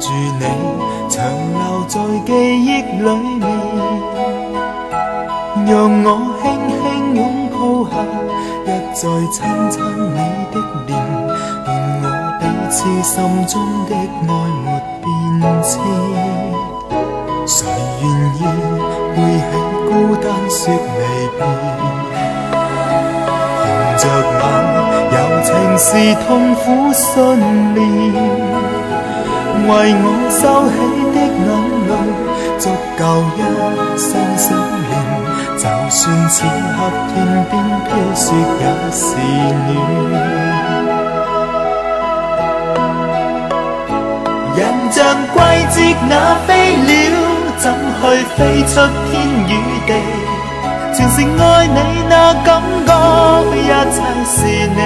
住你，長留在記憶裏面，讓我輕輕擁抱下，一再親親你的臉，願我彼此心中的愛沒變遷。誰願意背起孤單說離別？紅着眼，柔情是痛苦信念。為我收起的眼淚，足夠一生相戀。就算此刻天邊飄雪也是暖。人像季節那飛鳥，怎去飛出天與地？全是愛你那感覺，一切是你。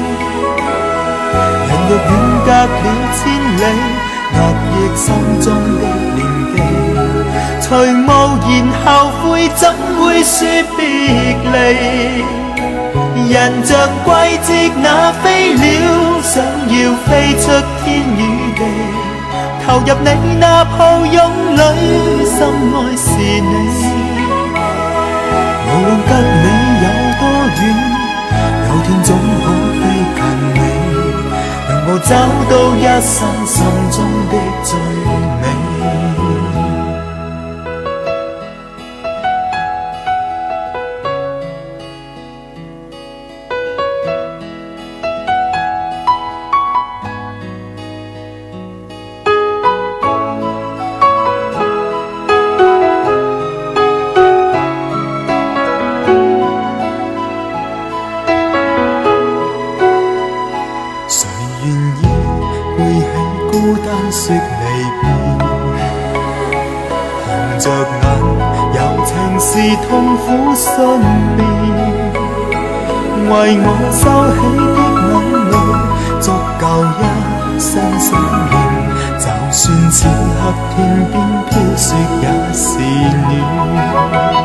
人若遠隔了千里，壓抑心中的念記，除無言後悔，怎會說別離？人像季節那飛鳥，想要飛出天與地，投入你那抱擁裏，心愛是你。無論隔你有多遠，有天總可飛近你，讓我找到一生心中的最美。孤單說離別，紅着眼，柔情是痛苦信念。為我收起的眼淚，足夠一生相戀。就算此刻天邊飄雪也是暖。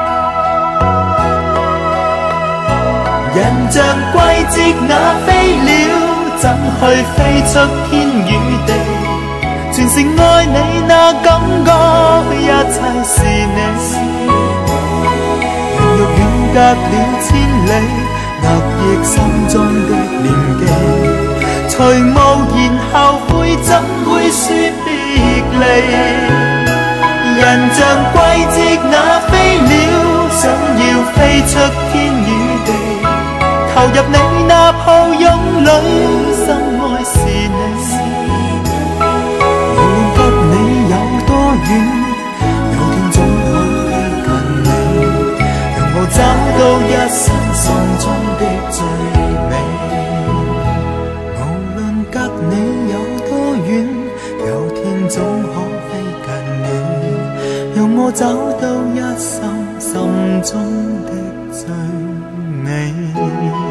人像季節那飛鳥，怎去飛出天與地？全是愛你那感覺，一切是你。人若遠隔了千里，壓抑心中的念記，除無言後悔，怎會說別離？人像季節那飛鳥，想要飛出天與地，投入你那抱擁裏，心愛是你。無論隔你有多遠，有天總可飛近你，讓我找到一生心中的最美。無論隔你有多遠，有天總可飛近你，讓我找到一生心中的最美。